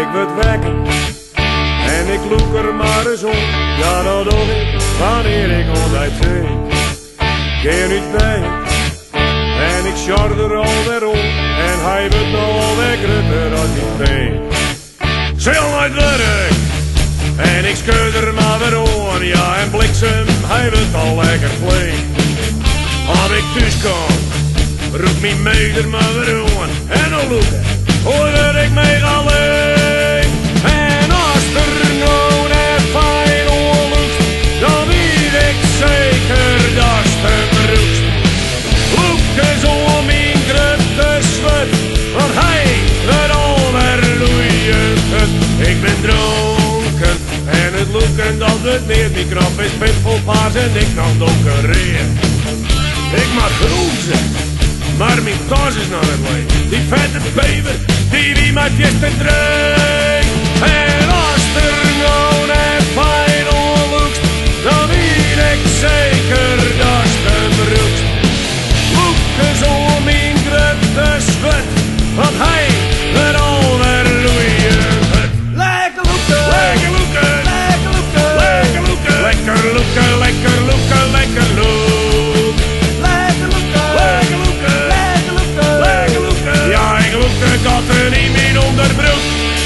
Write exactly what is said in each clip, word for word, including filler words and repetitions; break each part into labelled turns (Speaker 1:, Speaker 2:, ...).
Speaker 1: ik word wekker en ik loek er maar eens om. Ja, dat doe ik wanneer ik altijd zing. Keer niet bij en ik sjor er alweer om. En hij wordt nou alweer grutter als ik ben. Zil nooit werk en ik schud er maar weer om. Ja, en bliksem, hij wordt al lekker flink. Als ik thuis kom, roep mijn meester maar weer om. En dan loeken, hoor dat ik mee ga alleen. En als er nou net fijn onlukt, dan weet ik zeker dat is de broekst. Loeken zo om mijn grote zwet, want hij wordt alweer loeiend. Ik ben dronken en het loeken dat het neer. Die knap is pit vol paars en ik nog donkereer. Ik mag groezen, maar mijn tas is nog het leeg. Die vette bever, die wie mij gisteren dreef. En als er nou net fijn onlukt, dan weet ik zeker dat is de broekst. Loeken zo om mijn grote zwet, want hij wordt alweer loeiend. Lekker loeken, lekker loeken, lekker loeken, lekker loeken, lekker loeken, lekker loeken, lekker loeken. Ik had er niet meer onderbroek.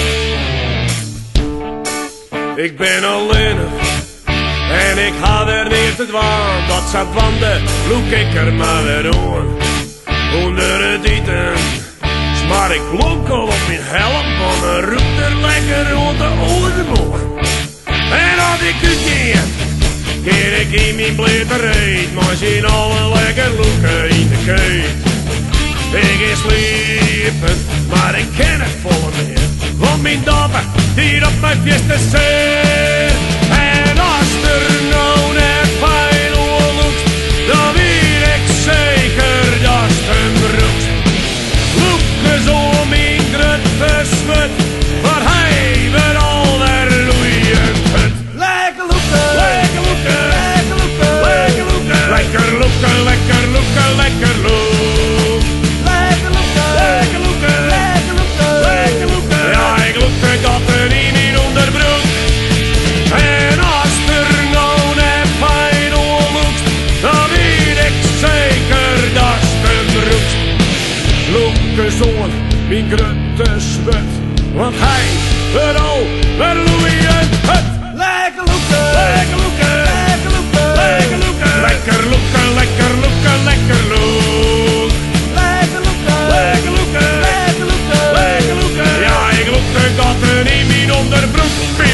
Speaker 1: Ik ben alleenig en ik ga er niet te dwaan. Dat zat wanden, loek ik er maar weer aan. Onder het eten smaar ik lokal op mijn helm, van een roept er lekker rond de oordemoor. En als ik u keer, keer ik in mijn blitterheid, maar zien alle lekker loeken in de keet. Ik is sliepen, maar ik ken het volle meer. Want mijn dapper, die op mijn fiesta zeer. En als er nou net fijn onlukt, dan weet ik zeker dat is de broekst. Loeken zo om mijn grote zwet, maar hij wordt alweer loeiend. Lekker loeken, lekker loeken, lekker loeken, lekker loeken, lekker loeken, lekker loeken, lekker loeken. Ik had er niet in onderbroek. En als er nou net fijn onlukt, dan weet ik zeker dat is de broekst. Loeken zo'n mijn grote zwet, want hij wordt al weer loeiend. Lekker loeken, lekker loeken, lekker loeken, lekker loeken, lekker loeken, lekker loeken, lekker loeken. Lekker loeken, lekker loeken, lekker loeken, lekker loeken. Ja, ik loek, ik had er niet meer onderbroek.